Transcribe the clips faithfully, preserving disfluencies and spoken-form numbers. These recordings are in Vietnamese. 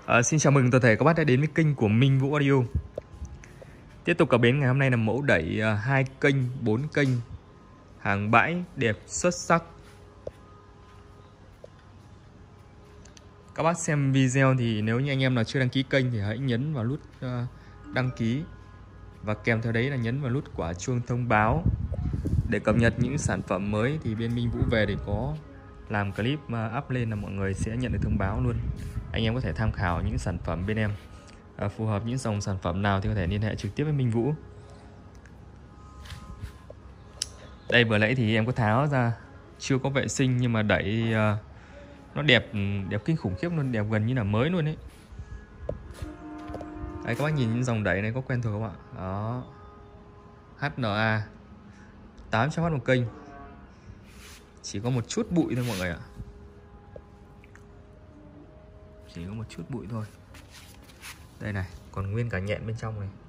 Uh, xin chào mừng toàn thể các bác đã đến với kênh của Minh Vũ Audio. Tiếp tục cập bến ngày hôm nay là mẫu đẩy uh, hai kênh, bốn kênh, hàng bãi đẹp xuất sắc. Các bác xem video thì nếu như anh em nào chưa đăng ký kênh thì hãy nhấn vào nút uh, đăng ký và kèm theo đấy là nhấn vào nút quả chuông thông báo để cập nhật những sản phẩm mới. Thì bên Minh Vũ về để có làm clip uh, up lên là mọi người sẽ nhận được thông báo luôn. Anh em có thể tham khảo những sản phẩm bên em à, phù hợp những dòng sản phẩm nào thì có thể liên hệ trực tiếp với Minh Vũ. Đây vừa nãy thì em có tháo ra chưa có vệ sinh nhưng mà đẩy uh, nó đẹp đẹp kinh khủng khiếp luôn, đẹp gần như là mới luôn đấy. Đấy, các bác nhìn những dòng đẩy này có quen thuộc không ạ? Đó, hát en a tám trăm oát một kênh, chỉ có một chút bụi thôi mọi người ạ, chỉ có một chút bụi thôi. Đây này, còn nguyên cả nhện bên trong này.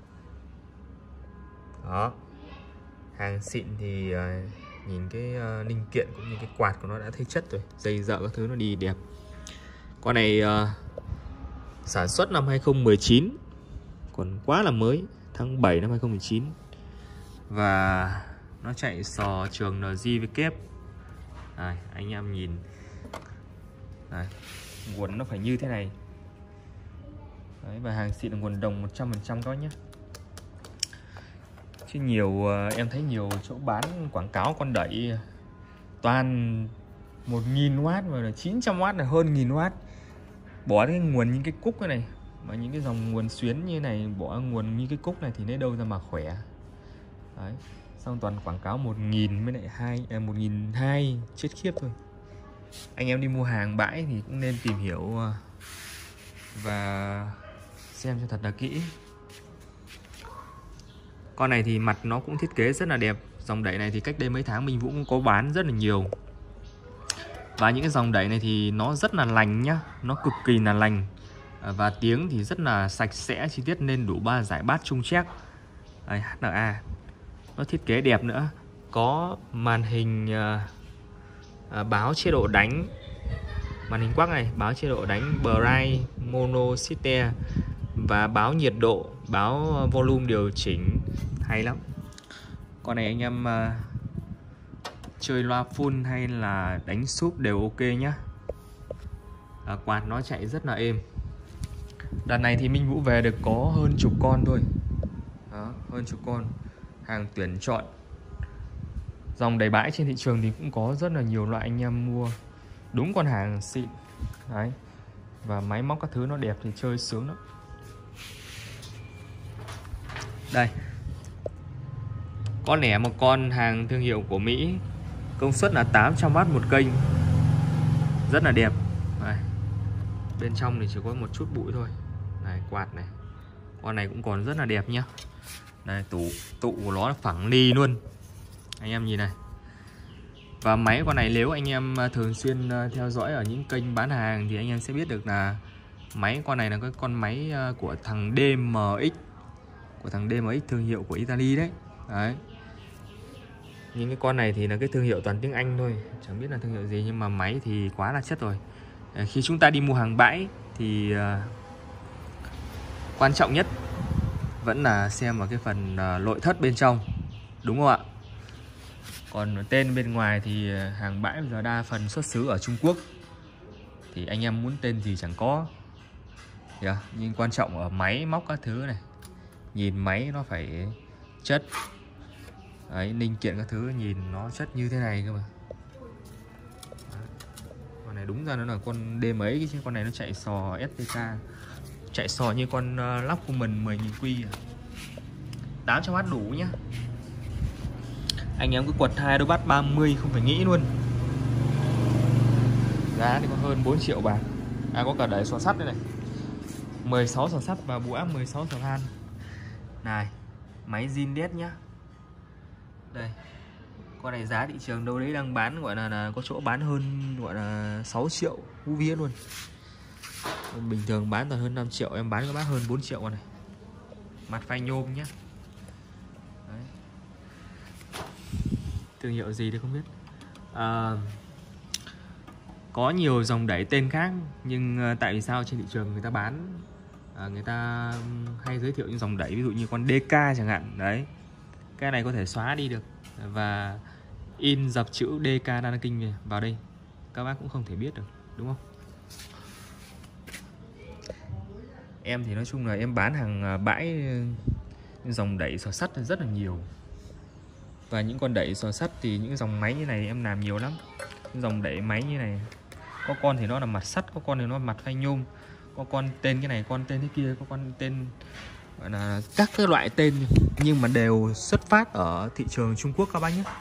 Đó, hàng xịn thì uh, nhìn cái uh, linh kiện cũng như cái quạt của nó đã thấy chất rồi, dây dợ các thứ nó đi đẹp. Con này uh, sản xuất năm hai không một chín, còn quá là mới, tháng bảy năm hai không một chín. Và nó chạy sò trường en giê vê kép. Đây, anh em nhìn đây, nguồn nó phải như thế này. Đấy, và hàng xịn là nguồn đồng một trăm phần trăm các bác nhé. Chứ nhiều em thấy nhiều chỗ bán quảng cáo con đẩy toàn một nghìn oát và là chín trăm oát, là hơn nghìn oát. Bỏ cái nguồn những cái cúc này, mà những cái dòng nguồn xuyến như này, bỏ nguồn như cái cúc này thì lấy đâu ra mà khỏe. Đấy, xong toàn quảng cáo một nghìn với lại hai à, một nghìn hai trăm chết khiếp thôi. Anh em đi mua hàng bãi thì cũng nên tìm hiểu và xem cho thật là kỹ. Con này thì mặt nó cũng thiết kế rất là đẹp. Dòng đẩy này thì cách đây mấy tháng Minh Vũ cũng có bán rất là nhiều. Và những cái dòng đẩy này thì nó rất là lành nhá, nó cực kỳ là lành. Và tiếng thì rất là sạch sẽ, chi tiết nên đủ ba giải bát chung check. Đây, hát en a nó thiết kế đẹp nữa. Có màn hình uh, uh, báo chế độ đánh, màn hình quắc này, báo chế độ đánh Bright Mono Sister, và báo nhiệt độ, báo volume điều chỉnh, hay lắm. Con này anh em uh, chơi loa full hay là đánh súp đều ok nhá. À, quạt nó chạy rất là êm. Đợt này thì Minh Vũ về được có hơn chục con thôi. Đó, hơn chục con, hàng tuyển chọn. Dòng đẩy bãi trên thị trường thì cũng có rất là nhiều loại, anh em mua đúng con hàng xịn. Đấy, và máy móc các thứ nó đẹp thì chơi sướng lắm. Đây, con nẻ một con hàng thương hiệu của Mỹ, công suất là tám trăm oát một kênh, rất là đẹp. Đây, bên trong thì chỉ có một chút bụi thôi. Này, quạt này, con này cũng còn rất là đẹp nhá. Đây, tủ tụ của nó phẳng ly luôn, anh em nhìn này. Và máy con này nếu anh em thường xuyên theo dõi ở những kênh bán hàng thì anh em sẽ biết được là máy con này là cái con máy của thằng đê em ích, của thằng đê em ích, thương hiệu của Italy đấy. Đấy, những cái con này thì là cái thương hiệu toàn tiếng Anh thôi, chẳng biết là thương hiệu gì, nhưng mà máy thì quá là chất rồi. Khi chúng ta đi mua hàng bãi thì uh, quan trọng nhất vẫn là xem vào cái phần uh, nội thất bên trong, đúng không ạ? Còn tên bên ngoài thì hàng bãi bây giờ đa phần xuất xứ ở Trung Quốc, thì anh em muốn tên gì chẳng có. Yeah. Nhưng quan trọng ở máy móc các thứ này, nhìn máy nó phải chất. Đấy, linh kiện các thứ nhìn nó chất như thế này cơ mà. Đấy. Con này đúng ra nó là con D mấy, chứ con này nó chạy sò ét tê ca, chạy sò như con uh, Lockwoman mười nghìn quy à. tám trăm oát đủ nhá. Anh em cứ quật hai đôi bát ba mươi không phải nghĩ luôn. Giá thì có hơn bốn triệu bạc. À, có cả đẩy sò sắt đây này, mười sáu sò sắt và bù áp mười sáu sò than. Này, máy zin đét nhá. Đây, con này giá thị trường đâu đấy đang bán gọi là, là có chỗ bán hơn gọi là sáu triệu hú vía luôn. Bình thường bán toàn hơn năm triệu, em bán các bác hơn bốn triệu con này. Mặt phai nhôm nhá. Đấy, thương hiệu gì thì không biết. À, Có nhiều dòng đẩy tên khác, nhưng tại vì sao trên thị trường người ta bán, à, người ta hay giới thiệu những dòng đẩy ví dụ như con đê ca chẳng hạn. Đấy, cái này có thể xóa đi được và in dập chữ đê ca Đan Kinh vào đây, các bác cũng không thể biết được, đúng không? Em thì nói chung là em bán hàng bãi dòng đẩy xò sắt rất là nhiều. Và những con đẩy xò sắt thì những dòng máy như này em làm nhiều lắm. Những dòng đẩy máy như này, có con thì nó là mặt sắt, có con thì nó là mặt phanh nhôm, có con tên cái này, con tên thế kia, có con tên gọi là các cái loại tên, nhưng mà đều xuất phát ở thị trường Trung Quốc các bác nhé.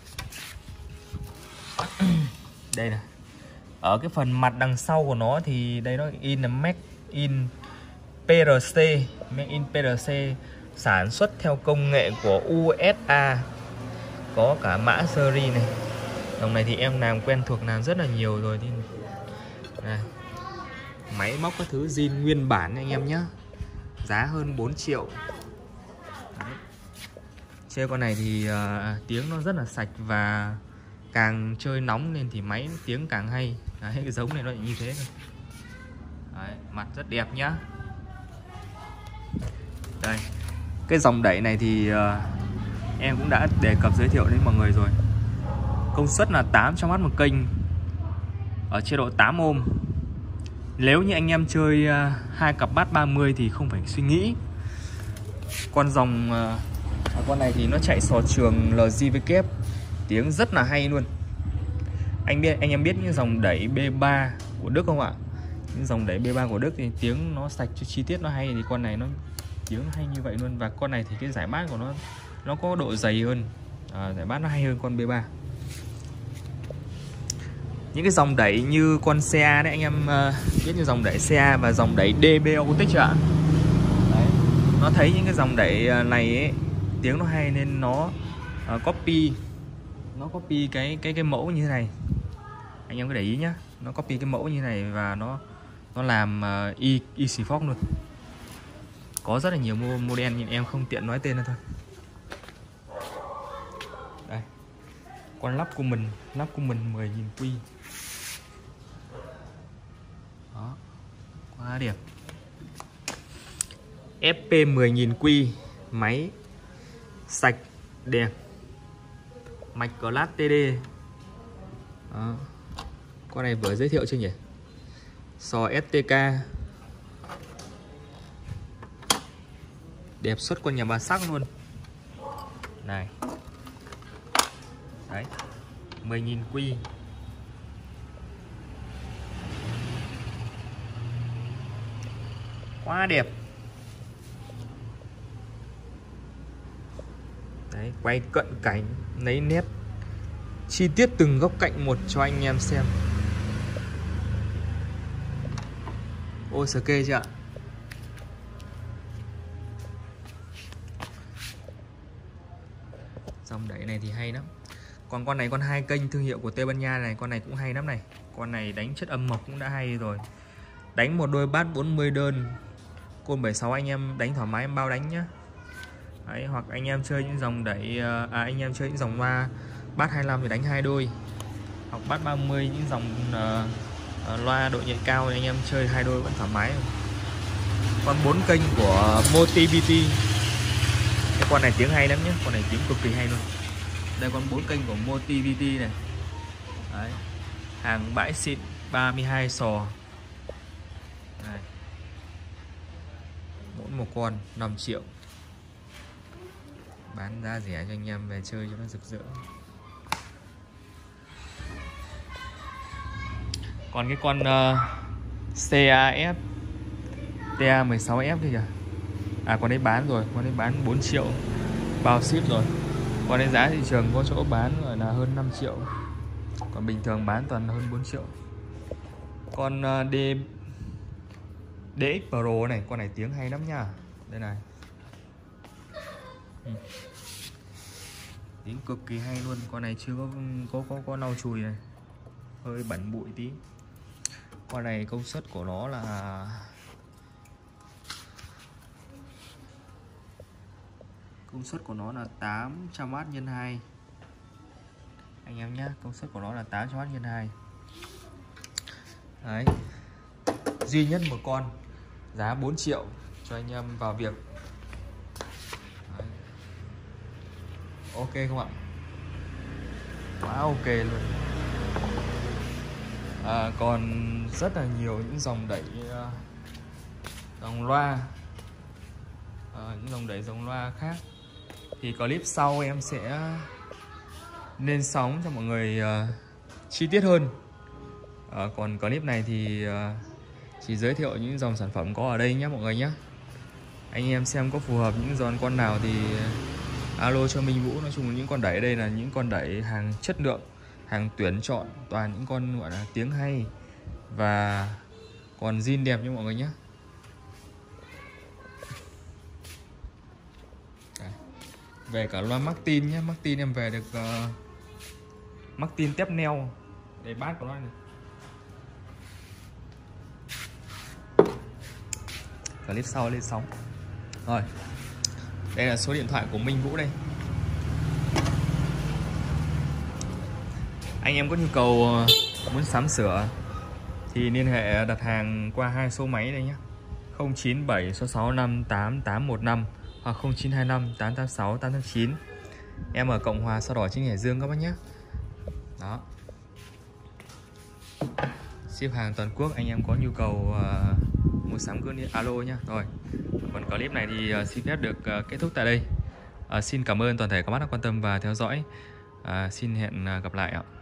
Đây này, ở cái phần mặt đằng sau của nó thì đây nó in là Make in pê rờ xê, Make in pê rờ xê, sản xuất theo công nghệ của u ét a, có cả mã series này. Dòng này thì em làm quen thuộc, làm rất là nhiều rồi. Thì này, máy móc các thứ zin nguyên bản anh em nhé, giá hơn bốn triệu. Đấy. Chơi con này thì uh, tiếng nó rất là sạch, và càng chơi nóng lên thì máy tiếng càng hay. Đấy, cái giống này nó như thế thôi. Đấy, mặt rất đẹp nhá. Đây, cái dòng đẩy này thì uh, em cũng đã đề cập giới thiệu đến mọi người rồi. Công suất là tám trăm oát một kênh, ở chế độ tám ôm. Nếu như anh em chơi uh, hai cặp bass ba mươi thì không phải suy nghĩ. Con dòng uh, con này thì nó chạy sò trường lờ giê vê kép, tiếng rất là hay luôn. Anh biết anh em biết những dòng đẩy bê ba của Đức không ạ? Những dòng đẩy bê ba của Đức thì tiếng nó sạch, chi tiết nó hay, thì con này nó tiếng nó hay như vậy luôn. Và con này thì cái giải bass của nó nó có độ dày hơn, à, giải bass nó hay hơn con bê ba. Những cái dòng đẩy như con xê a đấy anh em uh, biết, như dòng đẩy xê a và dòng đẩy đê bê Autic chưa ạ? Đấy, nó thấy những cái dòng đẩy này ấy, tiếng nó hay nên nó uh, copy nó copy cái cái cái mẫu như thế này. Anh em cứ để ý nhá, nó copy cái mẫu như này và nó nó làm uh, y y xì Fox luôn. Có rất là nhiều model nhưng em không tiện nói tên nữa thôi. Đây, con lắp của mình, lắp của mình mười nghìn quy. Đó, quá đẹp. ép pê mười nghìn quy, máy sạch đẹp, mạch Class tê đê. Đó. Con này vừa giới thiệu chưa nhỉ? Sò ét tê ca, đẹp xuất con nhà bà sắc luôn. Này, đấy, mười nghìn quy. Quá đẹp. Đấy, quay cận cảnh, lấy nét chi tiết từng góc cạnh một cho anh em xem. Ôi sờ kê chưa ạ? Dòng đẩy này thì hay lắm. Còn con này, con hai kênh thương hiệu của Tây Ban Nha này, con này cũng hay lắm này. Con này đánh chất âm mộc cũng đã hay rồi. Đánh một đôi bass bốn mươi đơn, côn bảy sáu anh em đánh thoải mái, em bao đánh nhá. Đấy, hoặc anh em chơi những dòng đẩy à, anh em chơi những dòng loa bass hai mươi lăm thì đánh hai đôi, hoặc bass ba mươi những dòng uh, uh, loa độ nhạy cao thì anh em chơi hai đôi vẫn thoải mái. Con bốn kênh của Motivity, cái con này tiếng hay lắm nhé, con này tiếng cực kỳ hay luôn. Đây, con bốn kênh của Motivity này. Đấy, hàng bãi xịn, ba mươi hai sò. Đây, mỗi một con năm triệu, bán giá rẻ cho anh em về chơi cho nó rực rỡ. Còn cái con uh, xê a ép tê a mười sáu ép kia kìa, à con đấy bán rồi, con đấy bán bốn triệu bao ship rồi. Con đấy giá thị trường có chỗ bán rồi là hơn năm triệu, còn bình thường bán toàn hơn bốn triệu. Con uh, D đê ích Pro này, con này tiếng hay lắm nha. Đây này, ừ, tiếng cực kỳ hay luôn. Con này chưa có có có, có lau chùi này, hơi bẩn bụi tí. Con này công suất của nó là công suất của nó là tám trăm oát nhân hai anh em nhé. Công suất của nó là tám trăm oát nhân hai. Đấy. Duy nhất một con, giá bốn triệu cho anh em vào việc. Đấy. Ok không ạ? Quá ok luôn. À, còn rất là nhiều những dòng đẩy, dòng loa, à, những dòng đẩy dòng loa khác thì clip sau em sẽ lên sóng cho mọi người uh, chi tiết hơn. À, còn clip này thì uh, chỉ giới thiệu những dòng sản phẩm có ở đây nhé mọi người nhé. Anh em xem có phù hợp những dòng con nào thì alo cho Minh Vũ. Nói chung là những con đẩy ở đây là những con đẩy hàng chất lượng, hàng tuyển chọn, toàn những con gọi là tiếng hay và còn zin đẹp như mọi người nhé. Đây. Về cả loa Martin nhé, Martin em về được uh, Martin tép neo. Đây bát của nó này. Clip sau lên sóng. Rồi. Đây là số điện thoại của Minh Vũ đây. Anh em có nhu cầu muốn sắm sửa thì liên hệ đặt hàng qua hai số máy đây nhé. không chín bảy sáu sáu năm tám tám một năm hoặc không chín hai năm tám tám sáu tám tám chín. Em ở Cộng Hòa Sao Đỏ trên Hải Dương các bác nhé. Đó. Ship hàng toàn quốc, anh em có nhu cầu uh, mua sắm cứ alo nhá. Rồi. Còn clip này thì uh, xin phép được uh, kết thúc tại đây. Uh, xin cảm ơn toàn thể các bác đã quan tâm và theo dõi. Uh, xin hẹn uh, gặp lại ạ.